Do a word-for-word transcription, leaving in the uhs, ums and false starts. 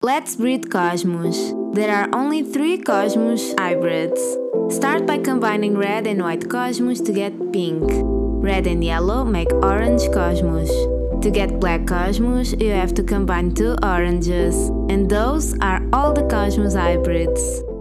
Let's breed cosmos. There are only three cosmos hybrids. Start by combining red and white cosmos to get pink. Red and yellow make orange cosmos. To get black cosmos, you have to combine two oranges. And those are all the cosmos hybrids.